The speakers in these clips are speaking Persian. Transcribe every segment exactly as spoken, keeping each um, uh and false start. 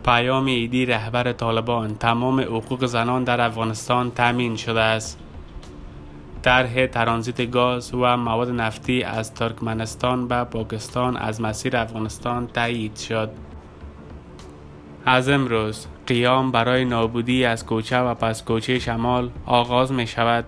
پیام ایدی رهبر طالبان: تمام حقوق زنان در افغانستان تامین شده است. طرح ترانزیت گاز و مواد نفتی از ترکمنستان به پاکستان از مسیر افغانستان تایید شد. از امروز قیام برای نابودی از کوچه و پس کوچه شمال آغاز می شود.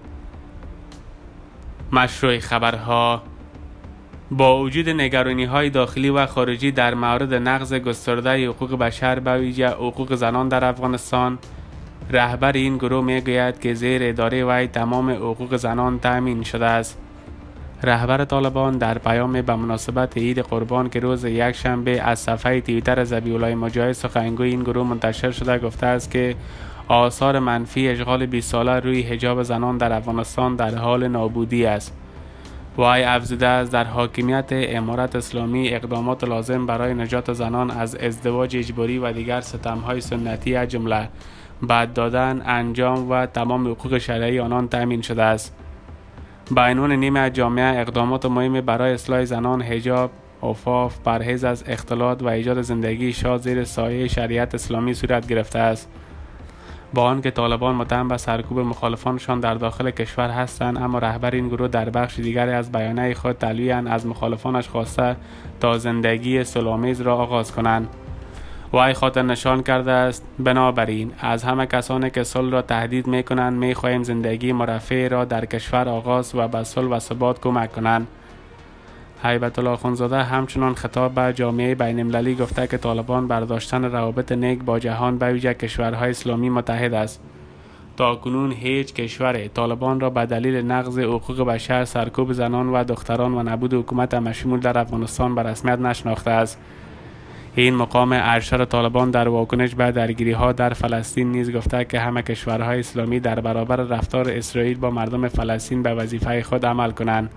مشروع خبرها: با وجود نگرانی های داخلی و خارجی در مورد نقض گسترده حقوق بشر به ویژه حقوق زنان در افغانستان، رهبر این گروه می گوید که زیر اداره وی تمام حقوق زنان تامین شده است. رهبر طالبان در پیام به مناسبت عید قربان که روز یک شنبه از صفحه توییتر ذبیح الله مجاهد سخنگوی این گروه منتشر شده گفته است که آثار منفی اشغال بیست ساله روی حجاب زنان در افغانستان در حال نابودی است. وی افزوده است در حاکمیت امارت اسلامی اقدامات لازم برای نجات زنان از ازدواج اجباری و دیگر ستم‌های سنتی از جمله بعد دادن، انجام و تمام حقوق شرعی آنان تامین شده است. به عنوان نیمه جامعه اقدامات مهمی برای اصلاح زنان، حجاب، عفاف، پرهیز از اختلاط و ایجاد زندگی شاد زیر سایه شریعت اسلامی صورت گرفته است. با آنکه طالبان متهم به سرکوب مخالفانشان در داخل کشور هستند، اما رهبر این گروه در بخش دیگری از بیانیه خود تلویحاً از مخالفانش خواسته تا زندگی صلح‌آمیز را آغاز کنند. وی خاطر نشان کرده است: بنابراین از همه کسانی که صلح را تهدید می کنند می خواهیم زندگی مرفه را در کشور آغاز و به صلح و ثبات کمک کنند. هیبت الله اخوندزاده همچنان خطاب به جامعه بین المللی گفته که طالبان برداشتن روابط نیک با جهان به ویژه کشورهای اسلامی متحد است. تا کنون هیچ کشور طالبان را به دلیل نقض حقوق بشر، سرکوب زنان و دختران و نبود حکومت مشمول در افغانستان به رسمیت نشناخته است. این مقام ارشد طالبان در واکنش به درگیری ها در فلسطین نیز گفته که همه کشورهای اسلامی در برابر رفتار اسرائیل با مردم فلسطین به وظیفه خود عمل کنند.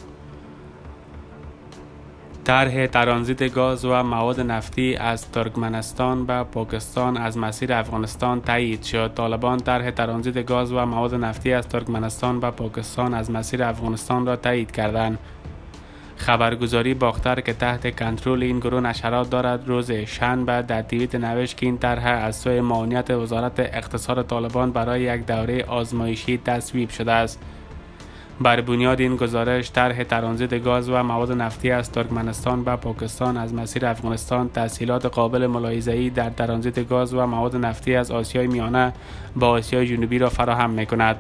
طرح ترانزیت گاز و مواد نفتی از ترکمنستان به پاکستان از مسیر افغانستان تایید شد. طالبان طرح ترانزیت گاز و مواد نفتی از ترکمنستان به پاکستان از مسیر افغانستان را تایید کردند. خبرگزاری باختر که تحت کنترل این گروه نشرات دارد روز شنبه در توییت نوشت که این طرح از سوی معاونیت وزارت اقتصاد طالبان برای یک دوره آزمایشی تصویب شده است. بر بنیاد این گزارش، طرح ترانزیت گاز و مواد نفتی از ترکمنستان به پاکستان از مسیر افغانستان تسهیلات قابل ملاحظه‌ای در ترانزیت گاز و مواد نفتی از آسیای میانه با آسیای جنوبی را فراهم می‌کند.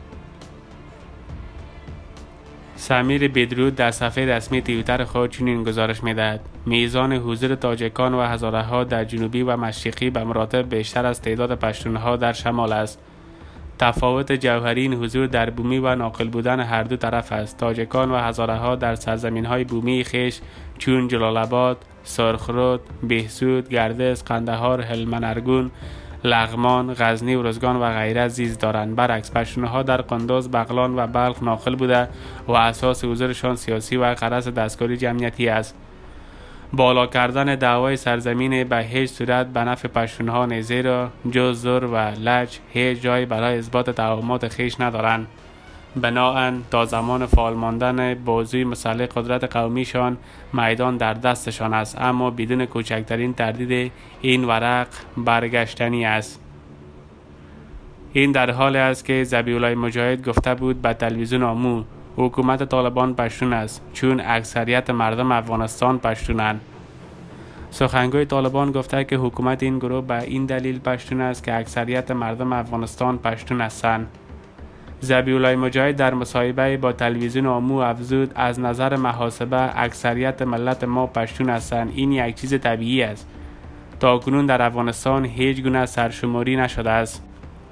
سمیر بدرود در صفحه رسمی توییتر خود چنین گزارش می‌دهد: میزان حضور تاجیکان و هزاره‌ها در جنوبی و مشرقی به مراتب بیشتر از تعداد پشتونها در شمال است. تفاوت جوهری این حضور در بومی و ناقل بودن هر دو طرف است. تاجیکان و هزاره‌ها در سرزمین‌های بومی خویش چون جلال آباد، سرخرود، بهسود، گردس، قندهار، هلمند ارگون، لغمان، غزنی، ارزگان و غیره زیست دارند. برعکس پشتونها در قندوز، بغلان و بلخ ناقل بوده و اساس حضورشان سیاسی و غرض دستکاری جمعیتی است. بالا کردن دعوای سرزمین به هیچ صورت به نفع پشتونها نیز زیرا جز زور و لج هیچ جای برای اثبات توهمات خویش ندارند. بناهن تا زمان فعال ماندن بازوی مسلح قدرت قومیشان میدان در دستشان است، اما بدون کوچکترین تردید این ورق برگشتنی است. این در حالی است که ذبیح الله مجاهد گفته بود به تلویزیون آمو حکومت طالبان پشتون است چون اکثریت مردم افغانستان پشتونند. سخنگوی طالبان گفته که حکومت این گروه به این دلیل پشتون است که اکثریت مردم افغانستان پشتون هستند. ذبیح الله مجاهد در مصاحبه با تلویزیون آمو افزود: از نظر محاسبه اکثریت ملت ما پشتون هستند. این یک چیز طبیعی است. تا کنون در افغانستان هیچ گونه سرشماری نشده است.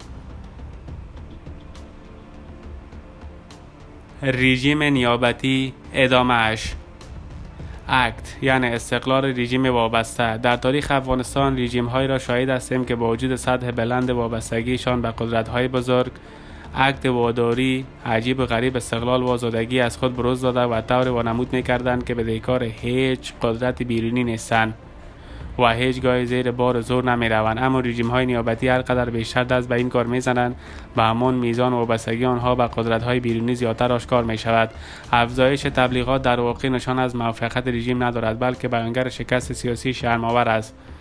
رژیم نیابتی ادامه اش. اکت یعنی استقلال رژیم وابسته. در تاریخ افغانستان رژیم های را شاهد هستیم که با وجود سطح بلند وابستگیشان به قدرت های بزرگ، اکت واداری عجیب و غریب استقلال و آزادگی از خود بروز داده و طور وانمود می‌کردند که بدهکار هیچ قدرت بیرونی نیستند و هیچگاه زیر بار زور نمی‌روند. اما رژیم‌های نیابتی هر قدر بیشتر دست به این کار می‌زنند به همان میزان وابستگی آنها به قدرت‌های بیرونی زیادتر آشکار می‌شود. افزایش تبلیغات در واقع نشان از موفقیت رژیم ندارد، بلکه بیانگر شکست سیاسی شرم‌آور است.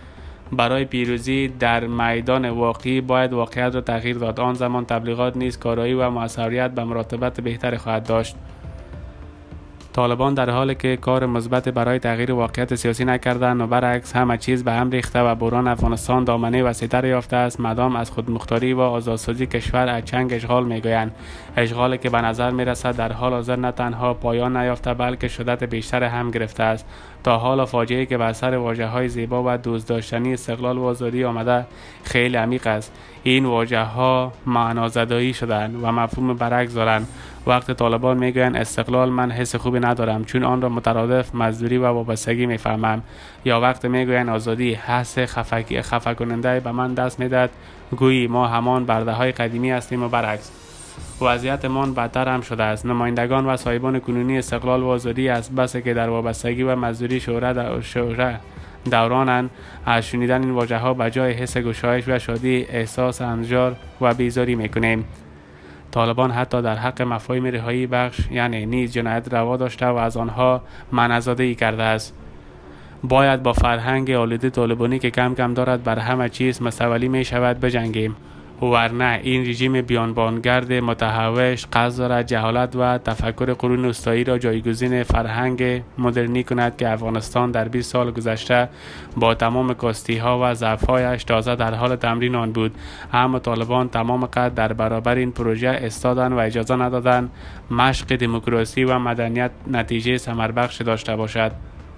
برای پیروزی در میدان واقعی باید واقعیت را تغییر داد. آن زمان تبلیغات نیز کارایی و موثریت به مراتبت بهتری خواهد داشت. طالبان در حالی که کار مثبت برای تغییر واقعیت سیاسی نکردند و برعکس همه چیز به هم ریخته و بحران افغانستان دامنه وسیع‌تر یافته است، مدام از خودمختاری و آزادسازی کشور از چنگ اشغال میگویند، اشغالی که به نظر میرسد در حال حاضر نه تنها پایان نیافته بلکه شدت بیشتر هم گرفته است. تا حالا فاجعه‌ای که بر سر واژه‌های زیبا و دوست داشتنی استقلال و آزادی آمده خیلی عمیق است. این واژه‌ها معنازدایی شدند و مفهوم برعکس دارند. وقت طالبان میگویند استقلال، من حس خوبی ندارم چون آن را مترادف مزدوری و وابستگی میفهمم، یا وقت میگویند آزادی، حس خفگی خفه کننده به من دست میدهد گویی ما همان برده های قدیمی هستیم و برعکس. وضعیتمان بدتر هم شده است. نمایندگان و صاحبان کنونی استقلال و آزادی از بس که در وابستگی و مزدوری شهره شهره دورانند، از شنیدن این واژه ها به جای حس گشایش و شادی احساس انزجار و بیزاری میکنیم. طالبان حتی در حق مفاهیم رهایی بخش یعنی نیز جنایت روا داشته و از آنها منع‌زدایی کرده است. باید با فرهنگ آلوده طالبانی که کم کم دارد بر همه چیز مستولی می شود بجنگیم، ورنه این رژیم بیانبانگرد متهوش قصد دارد جهالت و تفکر قرون وسطایی را جایگزین فرهنگ مدرنی کند که افغانستان در بیست سال گذشته با تمام کاستی ها و ضعف‌هایش تازه در حال تمرین آن بود. اما طالبان تمام قد در برابر این پروژه استادند و اجازه ندادند مشق دموکراسی و مدنیت نتیجه ثمربخش داشته باشد.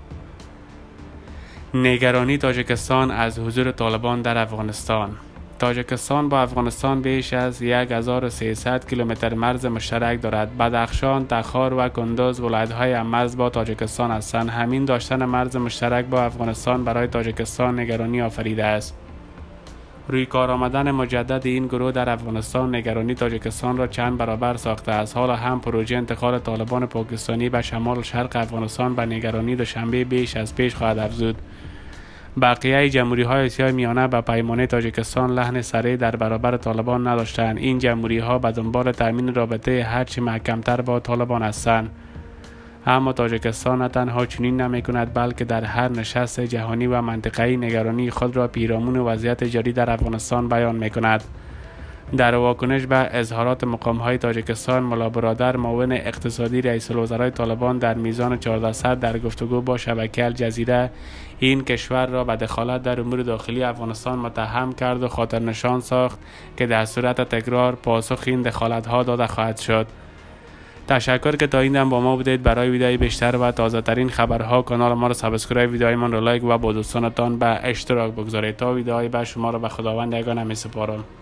نگرانی تاجیکستان از حضور طالبان در افغانستان. تاجیکستان با افغانستان بیش از هزار و سیصد کیلومتر مرز مشترک دارد. بدخشان، تخار و کندوز ولایت‌های مرز با تاجیکستان هستند. همین داشتن مرز مشترک با افغانستان برای تاجیکستان نگرانی آفریده است. روی کار آمدن مجدد این گروه در افغانستان نگرانی تاجیکستان را چند برابر ساخته است. حالا هم پروژه انتقال طالبان پاکستانی به شمال شرق افغانستان به نگرانی دوشنبه بیش از پیش خواهد افزود. بقیه جمهوری های آسیای میانه به پیمانه تاجیکستان لحن سریع در برابر طالبان نداشتند. این جمهوری ها به دنبال تامین رابطه هرچی محکمتر با طالبان هستند. اما تاجیکستان نه تنها چنین نمی کند بلکه در هر نشست جهانی و منطقه‌ای نگرانی خود را پیرامون وضعیت جاری در افغانستان بیان می کند. در واکنش به اظهارات مقام‌های تاجیکستان، ملا برادر معاون اقتصادی رئیس الوزرای طالبان در میزان چهارده صد در گفتگو با شبکه الجزیره این کشور را به دخالت در امور داخلی افغانستان متهم کرد و خاطر نشان ساخت که در صورت تکرار پاسخ این دخالت‌ها داده خواهد شد. تشکر که تا این دم با ما بودید. برای ویدیوهای بیشتر و تازه ترین خبرها کانال ما را سابسکرایب، ویدیوهایمان را لایک و با دوستانتان به اشتراک بگذارید. تا ویدیوهای بعد شما را به خداوند یگانه می سپارم.